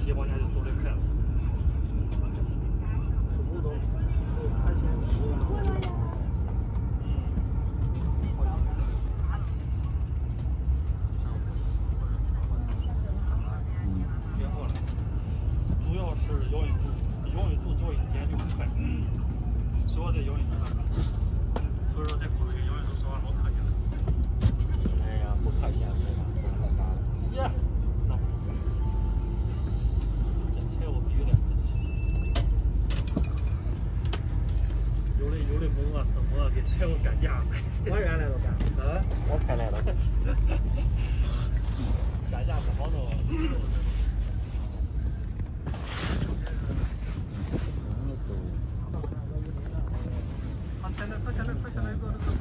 接往下就走得快了。 普通海鲜10万。 别过了，主要是摇运柱交易时间就很快，主要在摇运柱上，所以说在过这个摇运柱稍微好看一点。 哎呀，不可惜啊， 耶，那这菜我必须得有的懵啊，怎么给菜我干架了？ 我原来都干，我开来了。 干架不好弄。他现在做这个。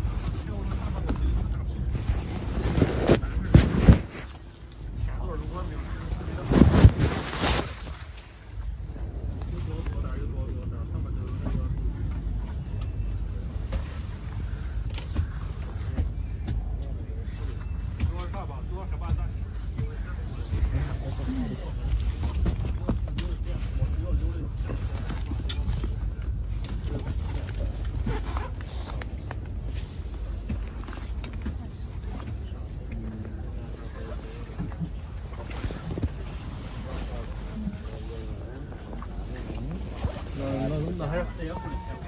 那还是4月份的钱。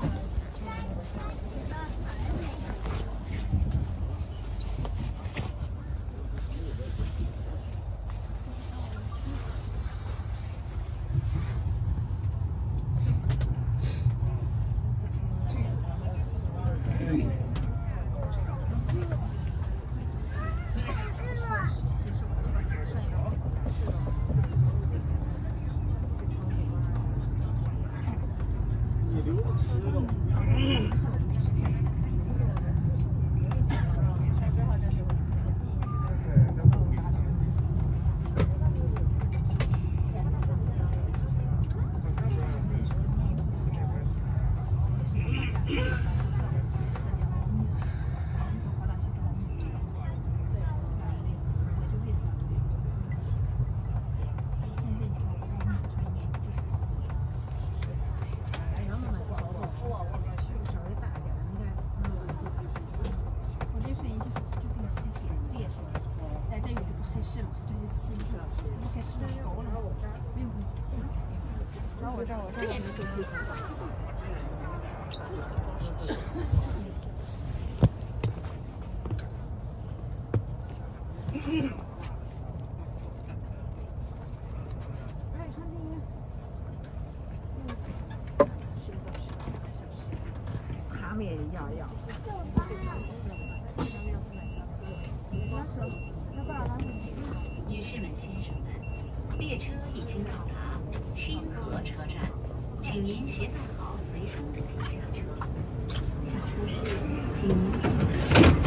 他们也要。 女士们、先生们，列车已经到达清河车站，请您携带好随身物品下车。下车时，请您注意。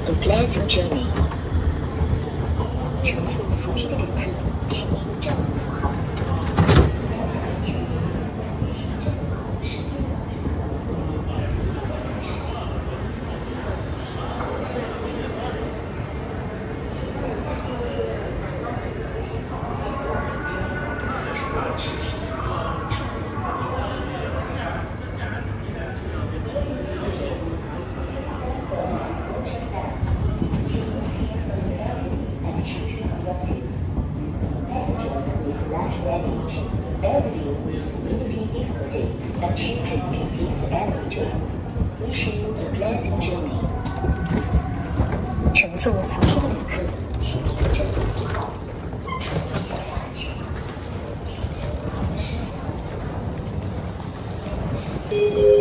A pleasant journey。乘坐扶梯的旅客，请您站稳扶好，脚下安全，请站稳好使用。And children can use the elevator. Wish you a pleasant journey. 乘坐扶梯的旅客，请您站稳扶好，注意脚下安全，请站稳好使用。